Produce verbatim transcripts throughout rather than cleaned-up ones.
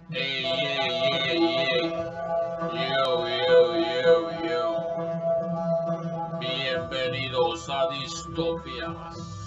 Ey, ey, ey, ey. Yo, yo, yo, yo. Bienvenidos a Distopia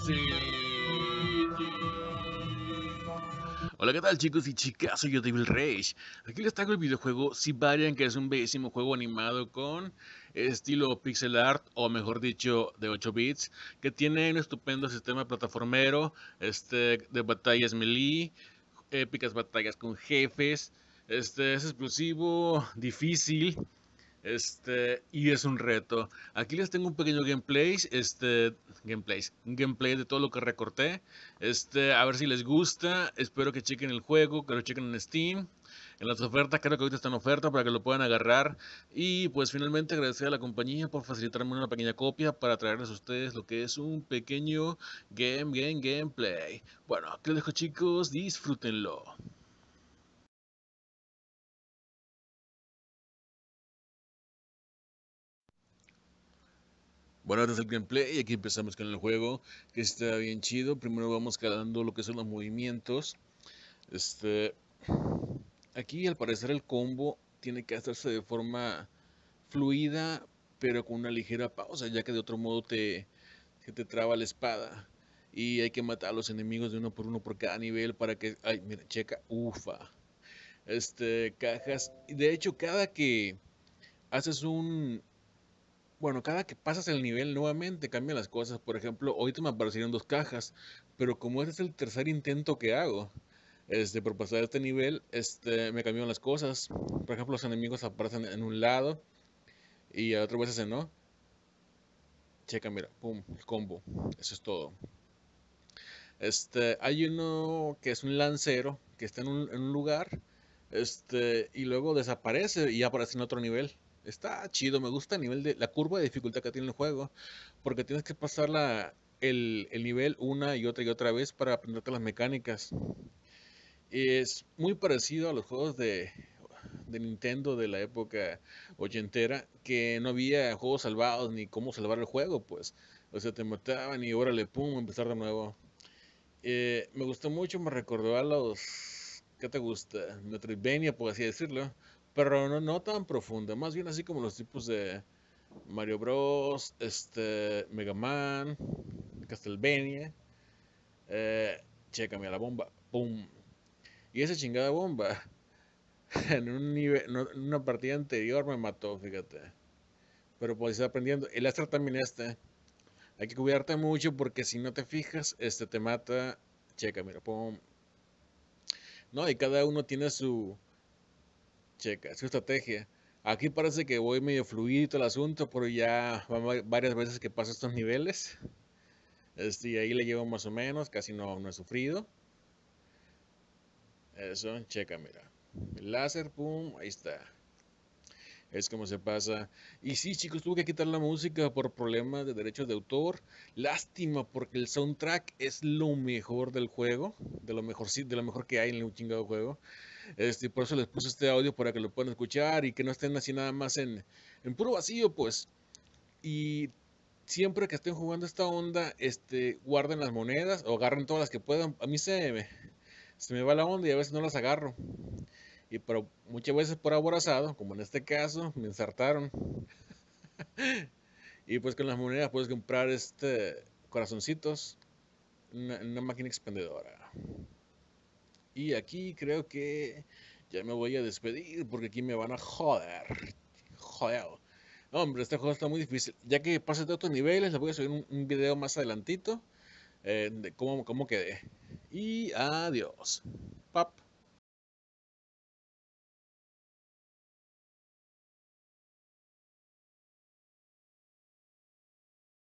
City. Hola, ¿qué tal, chicos y chicas? Soy yo, Devil Rage. Aquí les traigo el videojuego Sibarian, que es un bellísimo juego animado con estilo pixel art, o mejor dicho, de ocho bits, que tiene un estupendo sistema plataformero, este, de batallas melee, épicas batallas con jefes. Este es explosivo, difícil, este, y es un reto. Aquí les tengo un pequeño gameplay, este, gameplays, un gameplay de todo lo que recorté. Este, a ver si les gusta. Espero que chequen el juego, que lo chequen en Steam. En las ofertas, creo que ahorita está en oferta para que lo puedan agarrar. Y pues finalmente agradecer a la compañía por facilitarme una pequeña copia para traerles a ustedes lo que es un pequeño game, game, gameplay. Bueno, aquí les dejo, chicos, disfrútenlo. Bueno, ahora es el gameplay y aquí empezamos con el juego, que está bien chido. Primero vamos calando lo que son los movimientos. Este, aquí al parecer el combo tiene que hacerse de forma fluida, pero con una ligera pausa, ya que de otro modo te, se te traba la espada. Y hay que matar a los enemigos de uno por uno por cada nivel para que... Ay, mira, checa, ufa. Este, cajas. Y de hecho, cada que haces un, bueno, cada que pasas el nivel nuevamente cambian las cosas. Por ejemplo, ahorita me aparecieron dos cajas, pero como este es el tercer intento que hago, este, por pasar este nivel, este, me cambiaron las cosas. Por ejemplo, los enemigos aparecen en un lado y a otras veces en no. Checa, mira, pum, el combo. Eso es todo. Este, hay uno que es un lancero que está en un, en un lugar, este, y luego desaparece y aparece en otro nivel. Está chido, me gusta el nivel de la curva de dificultad que tiene el juego, porque tienes que pasar la, el, el nivel una y otra y otra vez para aprenderte las mecánicas. Es muy parecido a los juegos de, de Nintendo de la época ochentera, que no había juegos salvados ni cómo salvar el juego, pues. O sea, te mataban y órale, pum, empezar de nuevo. Eh, me gustó mucho, me recordó a los, ¿qué te gusta? Metroidvania, por así decirlo, pero no, no tan profunda, más bien así como los tipos de Mario Bros, este, Mega Man, Castlevania, eh, chécame a la bomba, ¡pum! Y esa chingada bomba, en un nivel, no- en una partida anterior me mató, fíjate, pero pues estoy aprendiendo. El Astra también este, hay que cuidarte mucho porque si no te fijas, este te mata, checa, mira, pum. No, y cada uno tiene su, checa, su estrategia. Aquí parece que voy medio fluido el asunto, pero ya van va- varias veces que paso estos niveles. Este, y ahí le llevo más o menos, casi no, no he sufrido. Eso, checa, mira. El láser, pum, ahí está. Es como se pasa. Y sí, chicos, tuve que quitar la música por problemas de derechos de autor. Lástima, porque el soundtrack es lo mejor del juego, de lo mejor, sí, de lo mejor que hay en un chingado juego. Este, por eso les puse este audio para que lo puedan escuchar y que no estén así nada más en, en puro vacío, pues. Y siempre que estén jugando esta onda, este, guarden las monedas o agarren todas las que puedan. A mí se me, se me va la onda y a veces no las agarro. Y pero muchas veces por aborazado, como en este caso, me ensartaron. Y pues con las monedas puedes comprar este corazoncitos en una, en una máquina expendedora. Y aquí creo que ya me voy a despedir porque aquí me van a joder. Joder. Hombre, este juego está muy difícil. Ya que pase de otros niveles, les voy a subir un, un video más adelantito, eh, de cómo, cómo quedé. Y adiós. Pap.